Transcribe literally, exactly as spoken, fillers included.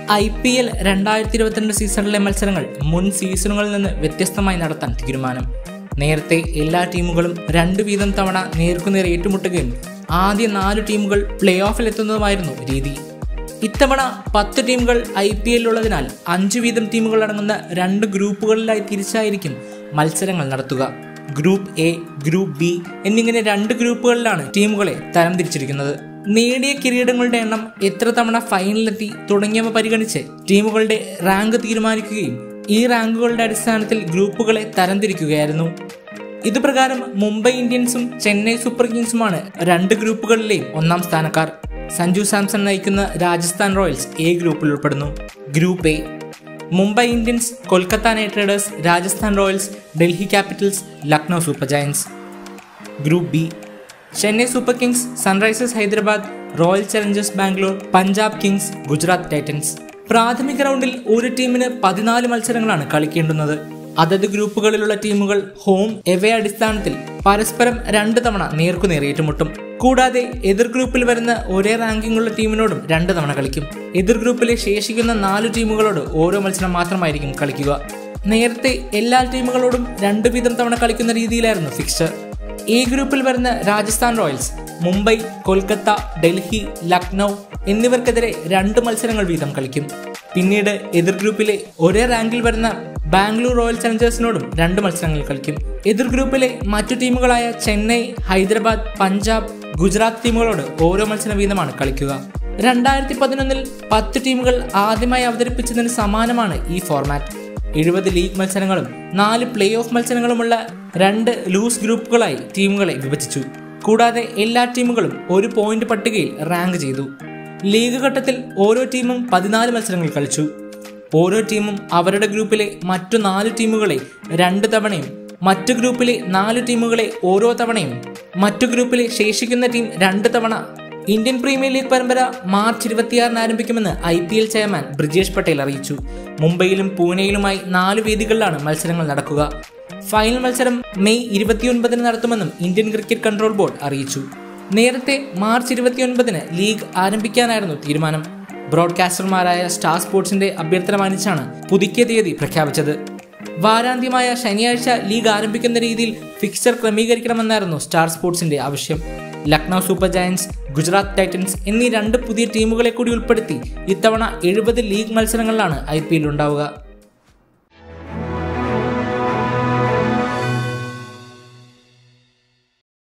I P L രണ്ടായിരത്തി ഇരുപത്തിരണ്ട് സീസണിലെ മത്സരങ്ങൾ മുൻ സീസണുകളിൽ നിന്ന് വ്യത്യസ്തമായി നടത്താൻ തീരുമാനം. നേരത്തെ എല്ലാ ടീമുകളും രണ്ടു വീതം തവണ നേർക്കുനേർ ഏറ്റുമുട്ടുകയും ആദ്യ നാല് ടീമുകൾ പ്ലേ ഓഫിൽ എത്തുന്നതുമായിരുന്നു രീതി. ഇത്തവണ പത്ത് ടീമുകൾ ഐ പി എല്ലുള്ളതിനാൽ അഞ്ചു വീതം ടീമുകൾ അടങ്ങുന്ന രണ്ട് ഗ്രൂപ്പുകളിലായി തിരിച്ചായിരിക്കും മത്സരങ്ങൾ നടത്തുക. ഗ്രൂപ്പ് എ, ഗ്രൂപ്പ് ബി എന്നിങ്ങനെ രണ്ട് ഗ്രൂപ്പുകളിലാണ് ടീമുകളെ തരംതിരിച്ചിരിക്കുന്നത്. നേടിയ കിരീടങ്ങളുടെ എണ്ണം, എത്ര തവണ ഫൈനലിലെത്തി തുടങ്ങിയവ പരിഗണിച്ച് ടീമുകളുടെ റാങ്ക് തീരുമാനിക്കുകയും ഈ റാങ്കുകളുടെ അടിസ്ഥാനത്തിൽ ഗ്രൂപ്പുകളെ തരംതിരിക്കുകയായിരുന്നു. ഇതുപ്രകാരം മുംബൈ ഇന്ത്യൻസും ചെന്നൈ സൂപ്പർ കിങ്സുമാണ് രണ്ട് ഗ്രൂപ്പുകളിലെയും ഒന്നാം സ്ഥാനക്കാർ. സഞ്ജു സാംസൺ നയിക്കുന്ന രാജസ്ഥാൻ റോയൽസ് എ ഗ്രൂപ്പിൽ ഉൾപ്പെടുന്നു. Group A: Mumbai Indians, Kolkata Knight Riders, Rajasthan Royals, Delhi Capitals, Lucknow Super Giants. Group B: Chennai Super Kings, Sunrisers Hyderabad, Royal Challengers Bangalore, Punjab Kings, Gujarat Titans. പ്രാഥമിക റൗണ്ടിൽ ഒരു ടീമിന് പതിനാല് മത്സരങ്ങളാണ് കളിക്കേണ്ടുന്നത്. അതത് ഗ്രൂപ്പുകളിലുള്ള ടീമുകൾ ഹോം എവേ അടിസ്ഥാനത്തിൽ പരസ്പരം രണ്ട് തവണ നേർക്കുനേർ ഏറ്റുമുട്ടും. കൂടാതെ എതിർ ഗ്രൂപ്പിൽ വരുന്ന ഒരേ റാങ്കിംഗ് ഉള്ള ടീമിനോടും രണ്ട് തവണ കളിക്കും. എതിർ ഗ്രൂപ്പിലെ ശേഷിക്കുന്ന നാല് ടീമുകളോട് ഓരോ മത്സരം മാത്രമായിരിക്കും കളിക്കുക. നേരത്തെ എല്ലാ ടീമുകളോടും രണ്ട് വീതം തവണ കളിക്കുന്ന രീതിയിലായിരുന്നു ഫിക്സ്ചർ. എ ഗ്രൂപ്പിൽ വരുന്ന രാജസ്ഥാൻ റോയൽസ് മുംബൈ, കൊൽക്കത്ത, ഡൽഹി, ലക്നൗ എന്നിവർക്കെതിരെ രണ്ട് മത്സരങ്ങൾ വീതം കളിക്കും. പിന്നീട് എതിർ ഗ്രൂപ്പിലെ ഒരേ റാങ്കിൽ വരുന്ന ബാംഗ്ലൂർ റോയൽ ചലഞ്ചേഴ്സിനോടും രണ്ട് മത്സരങ്ങൾ കളിക്കും. എതിർ ഗ്രൂപ്പിലെ മറ്റു ടീമുകളായ ചെന്നൈ, ഹൈദരാബാദ്, പഞ്ചാബ്, ഗുജറാത്ത് ടീമുകളോട് ഓരോ മത്സരം വീതമാണ് കളിക്കുക. രണ്ടായിരത്തി പതിനൊന്നിൽ പത്ത് ടീമുകൾ ആദ്യമായി അവതരിപ്പിച്ചതിന് സമാനമാണ് ഈ ഫോർമാറ്റ്. എഴുപത് ലീഗ് മത്സരങ്ങളും നാല് പ്ലേ ഓഫ് മത്സരങ്ങളുമുള്ള രണ്ട് ലൂസ് ഗ്രൂപ്പുകളായി ടീമുകളെ വിഭജിച്ചു. കൂടാതെ എല്ലാ ടീമുകളും ഒരു പോയിന്റ് പട്ടികയിൽ റാങ്ക് ചെയ്തു. ലീഗ് ഘട്ടത്തിൽ ഓരോ ടീമും പതിനാല് മത്സരങ്ങൾ കളിച്ചു. ഓരോ ടീമും അവരുടെ ഗ്രൂപ്പിലെ മറ്റു നാല് ടീമുകളെ രണ്ട് തവണയും മറ്റു ഗ്രൂപ്പിലെ നാല് ടീമുകളെ ഓരോ തവണയും മറ്റു ഗ്രൂപ്പിലെ ശേഷിക്കുന്ന ടീം രണ്ട് തവണ. ഇന്ത്യൻ പ്രീമിയർ ലീഗ് പരമ്പര മാർച്ച് ഇരുപത്തിയാറിന് ആരംഭിക്കുമെന്ന് I P L chairman Brijesh Patel അറിയിച്ചു. മുംബൈയിലും പൂനെയിലുമായി നാല് വേദികളിലാണ് മത്സരങ്ങൾ നടക്കുക. ഫൈനൽ മത്സരം മെയ് ഇരുപത്തിയൊൻപതിന് നടത്തുമെന്നും ഇന്ത്യൻ ക്രിക്കറ്റ് കൺട്രോൾ ബോർഡ് അറിയിച്ചു. നേരത്തെ മാർച്ച് ഇരുപത്തിയൊൻപതിന് ലീഗ് ആരംഭിക്കാനായിരുന്നു തീരുമാനം. ബ്രോഡ്കാസ്റ്റർമാരായ സ്റ്റാർ സ്പോർട്സിന്റെ അഭ്യർത്ഥന മാനിച്ചാണ് പുതുക്കിയ തീയതി പ്രഖ്യാപിച്ചത്. വാരാന്ത്യമായ ശനിയാഴ്ച ലീഗ് ആരംഭിക്കുന്ന രീതിയിൽ ഫിക്സ്ചർ ക്രമീകരിക്കണമെന്നായിരുന്നു സ്റ്റാർ സ്പോർട്സിന്റെ ആവശ്യം. Lucknow Super Giants, Gujarat Titans എന്നീ രണ്ട് പുതിയ ടീമുകളെ കൂടി ഉൾപ്പെടുത്തി ഇത്തവണ എഴുപത് ലീഗ് മത്സരങ്ങളിലാണ് ഐ പി എൽ ഉണ്ടാവുക.